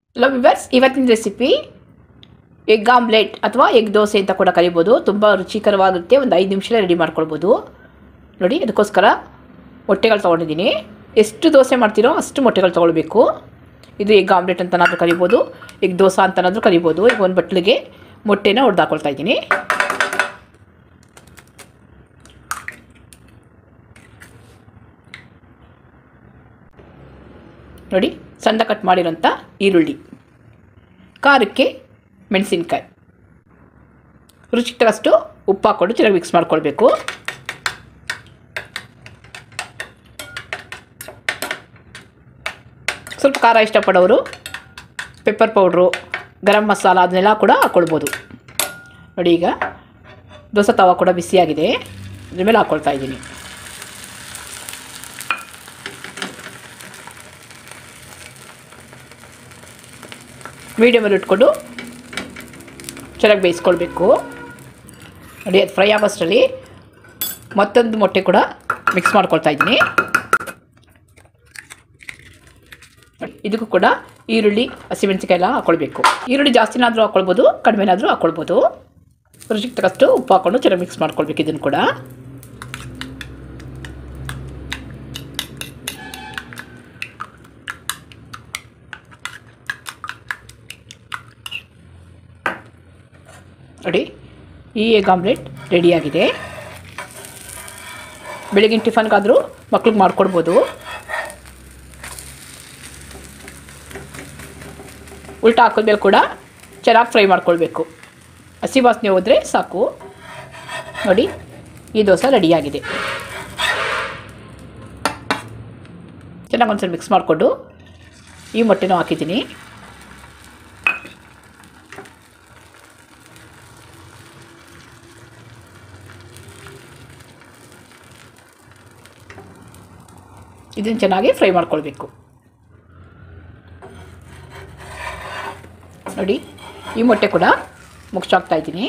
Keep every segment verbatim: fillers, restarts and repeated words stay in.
Hello viewers, ಇವತ್ತಿನ recipe egg omelette ಅಥವಾ egg dosa ಅಂತ ಕೂಡ ಕರಿಬೋದು. ತುಂಬ ರುಚಿಕರವಾಗುತ್ತೆ. ಒಂದು ಐದು ನಿಮಿಷದಲ್ಲಿ ರೆಡಿ ಮಾಡ್ಕೊಳ್ಬೋದು. ನೋಡಿ, ಅದಕ್ಕೋಸ್ಕರ ಮೊಟ್ಟೆಗಳು ತೊಗೊಂಡಿದ್ದೀನಿ. ಎಷ್ಟು ದೋಸೆ ಮಾಡ್ತೀರೋ ಅಷ್ಟು ಮೊಟ್ಟೆಗಳು ತೊಗೊಳ್ಬೇಕು. ಇದು ಎಗ್ ಆಮ್ಲೆಟ್ ಅಂತನಾದರೂ ಕರಿಬೋದು, ಎಗ್ ದೋಸೆ ಅಂತನಾದರೂ ಕರಿಬೋದು. ಈಗ ಒಂದು ಬಟ್ಲಿಗೆ ಮೊಟ್ಟೆನ ಹೊಡೆದಾಕೊಳ್ತಾ ಇದ್ದೀನಿ. ನೋಡಿ, ಸಣ್ಣ ಕಟ್ ಮಾಡಿರೋಂಥ ಈರುಳ್ಳಿ, ಖಾರಕ್ಕೆ ಮೆಣಸಿನ್ಕಾಯಿ, ರುಚಿಗೆ ತಕ್ಕಷ್ಟು ಉಪ್ಪು ಹಾಕ್ಕೊಂಡು ಚೆನ್ನಾಗಿ ಮಿಕ್ಸ್ ಮಾಡ್ಕೊಳ್ಬೇಕು. ಸ್ವಲ್ಪ ಖಾರ ಇಷ್ಟಪಡೋರು ಪೆಪ್ಪರ್ ಪೌಡ್ರು, ಗರಂ ಮಸಾಲ ಅದನ್ನೆಲ್ಲ ಕೂಡ ಹಾಕ್ಕೊಳ್ಬೋದು. ನೋಡಿ, ಈಗ ದೋಸೆ ತವ ಕೂಡ ಬಿಸಿಯಾಗಿದೆ, ಅದ್ರ ಮೇಲೆ ಹಾಕ್ಕೊಳ್ತಾ ಇದ್ದೀನಿ. ಮೀಡಿಯಮಲ್ಲಿ ಇಟ್ಕೊಂಡು ಚೆನ್ನಾಗಿ ಬೇಯಿಸ್ಕೊಳ್ಬೇಕು. ನೋಡಿ, ಅದು ಫ್ರೈ ಆಗೋಷ್ಟರಲ್ಲಿ ಮತ್ತೊಂದು ಮೊಟ್ಟೆ ಕೂಡ ಮಿಕ್ಸ್ ಮಾಡ್ಕೊಳ್ತಾ ಇದ್ದೀನಿ. ಇದಕ್ಕೂ ಕೂಡ ಈರುಳ್ಳಿ, ಹಸಿಮೆಣಸಿಕಾಯಿ ಎಲ್ಲ ಹಾಕ್ಕೊಳ್ಬೇಕು. ಈರುಳ್ಳಿ ಜಾಸ್ತಿನಾದರೂ ಹಾಕ್ಕೊಳ್ಬೋದು, ಕಡಿಮೆನಾದರೂ ಹಾಕ್ಕೊಳ್ಬೋದು. ರುಚಿಗೆ ತಕ್ಕಷ್ಟು ಉಪ್ಪು ಹಾಕ್ಕೊಂಡು ಚೆನ್ನಾಗಿ ಮಿಕ್ಸ್ ಮಾಡ್ಕೊಳ್ಬೇಕು. ಇದನ್ನು ಕೂಡ ನೋಡಿ, ಈ ಎಗ್ ಆಮ್ಲೆಟ್ ರೆಡಿಯಾಗಿದೆ. ಬೆಳಗಿನ ಟಿಫನ್ಗಾದರೂ ಮಕ್ಳಿಗೆ ಮಾಡಿಕೊಡ್ಬೋದು. ಉಲ್ಟಾ ಹಾಕಿದ್ಮೇಲೆ ಕೂಡ ಚೆನ್ನಾಗಿ ಫ್ರೈ ಮಾಡ್ಕೊಳ್ಬೇಕು. ಹಸಿ ವಾಸನೆ ಹೋದರೆ ಸಾಕು. ನೋಡಿ, ಈ ದೋಸೆ ರೆಡಿಯಾಗಿದೆ. ಚೆನ್ನಾಗಿ ಒಂದ್ಸಲ ಮಿಕ್ಸ್ ಮಾಡಿಕೊಂಡು ಈ ಮೊಟ್ಟೆನೂ ಹಾಕಿದ್ದೀನಿ. ಇದನ್ನು ಚೆನ್ನಾಗಿ ಫ್ರೈ ಮಾಡ್ಕೊಳ್ಬೇಕು. ನೋಡಿ, ಈ ಮೊಟ್ಟೆ ಕೂಡ ಮುಗಿಸಾಕ್ತಾ ಇದ್ದೀನಿ.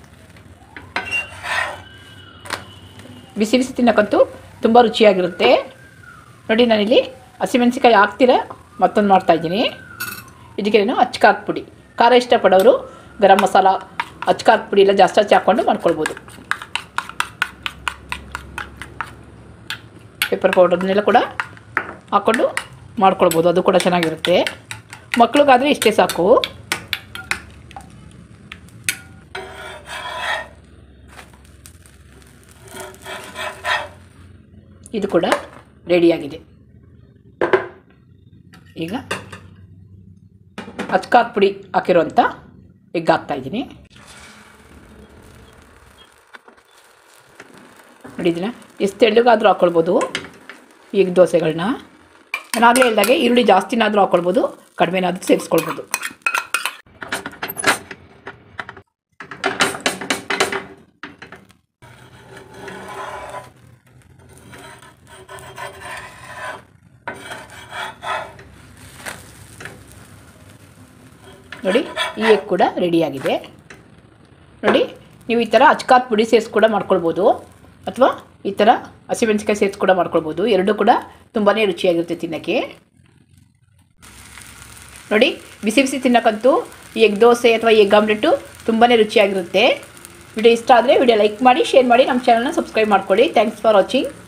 ಬಿಸಿ ಬಿಸಿ ತಿನ್ನಕ್ಕಂತೂ ತುಂಬ ರುಚಿಯಾಗಿರುತ್ತೆ. ನೋಡಿ, ನಾನಿಲ್ಲಿ ಹಸಿಮೆಣಸಿಕಾಯಿ ಹಾಕ್ತೀರ ಮತ್ತೊಂದು ಮಾಡ್ತಾಯಿದ್ದೀನಿ. ಇದಕ್ಕೇನು ಅಚ್ಕಾರದ ಪುಡಿ, ಖಾರ ಇಷ್ಟಪಡೋರು ಗರಂ ಮಸಾಲ, ಅಚ್ಕಾರದ ಪುಡಿ ಎಲ್ಲ ಜಾಸ್ತಿ ಜಾಸ್ತಿ ಹಾಕ್ಕೊಂಡು ಮಾಡ್ಕೊಳ್ಬೋದು. ಪೆಪ್ಪರ್ ಪೌಡರ್ ಅದನ್ನೆಲ್ಲ ಕೂಡ ಹಾಕ್ಕೊಂಡು ಮಾಡ್ಕೊಳ್ಬೋದು. ಅದು ಕೂಡ ಚೆನ್ನಾಗಿರುತ್ತೆ. ಮಕ್ಳಿಗಾದರೆ ಇಷ್ಟೇ ಸಾಕು. ಇದು ಕೂಡ ರೆಡಿಯಾಗಿದೆ. ಈಗ ಅಚ್ಕಾರದ ಪುಡಿ ಹಾಕಿರೋಂಥ ಎಗ್ ಹಾಕ್ತಾಯಿದ್ದೀನಿ. ನೋಡಿ, ಇದನ್ನು ಎಷ್ಟು ತೆಳ್ಳಗಾದರೂ ಹಾಕ್ಕೊಳ್ಬೋದು ಎಗ್ ದೋಸೆಗಳನ್ನ. ನಾನಾಗಲೇ ಹೇಳಿದಾಗೆ ಈರುಳ್ಳಿ ಜಾಸ್ತಿನಾದರೂ ಹಾಕ್ಕೊಳ್ಬೋದು, ಕಡಿಮೆನಾದರೂ ಸೇರಿಸ್ಕೊಳ್ಬೋದು. ನೋಡಿ, ಈ ಎಗ್ ಕೂಡ ರೆಡಿಯಾಗಿದೆ. ನೋಡಿ, ನೀವು ಈ ಥರ ಅಚ್ಕಾರದ ಪುಡಿ ಸೇರಿಸಿ ಕೂಡ ಮಾಡ್ಕೊಳ್ಬೋದು, ಅಥವಾ ಈ ಥರ ಹಸಿಮೆಣಸಿಕಾಯಿ ಸೇರಿಸಿ ಕೂಡ ಮಾಡ್ಕೊಳ್ಬೋದು. ಎರಡೂ ಕೂಡ ತುಂಬಾ ರುಚಿಯಾಗಿರುತ್ತೆ ತಿನ್ನೋಕ್ಕೆ. ನೋಡಿ, ಬಿಸಿ ಬಿಸಿ ತಿನ್ನೋಕ್ಕಂತೂ ಈ ಎಗ್ ದೋಸೆ ಅಥವಾ ಎಗ್ ಆಮ್ಲೆಟು ತುಂಬಾ ರುಚಿಯಾಗಿರುತ್ತೆ. ವಿಡಿಯೋ ಇಷ್ಟ ಆದರೆ ವಿಡಿಯೋ ಲೈಕ್ ಮಾಡಿ, ಶೇರ್ ಮಾಡಿ, ನಮ್ಮ ಚಾನಲ್ನ ಸಬ್ಸ್ಕ್ರೈಬ್ ಮಾಡ್ಕೊಳ್ಳಿ. Thanks for watching.